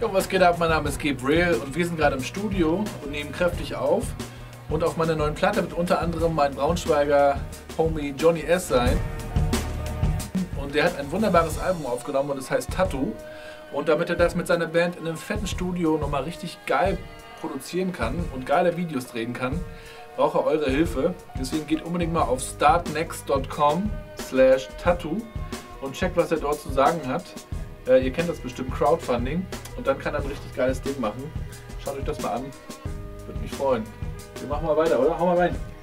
Jo, was geht ab? Mein Name ist Gabriel und wir sind gerade im Studio und nehmen kräftig auf. Und auf meiner neuen Platte wird unter anderem mein Braunschweiger Homie Johnny S. sein. Und der hat ein wunderbares Album aufgenommen und es heißt Tattoo. Und damit er das mit seiner Band in einem fetten Studio nochmal richtig geil produzieren kann und geile Videos drehen kann, braucht er eure Hilfe. Deswegen geht unbedingt mal auf startnext.com/tattoo und checkt, was er dort zu sagen hat. Ihr kennt das bestimmt, Crowdfunding. Und dann kann er ein richtig geiles Ding machen. Schaut euch das mal an. Würde mich freuen. Wir machen mal weiter, oder? Hau mal rein.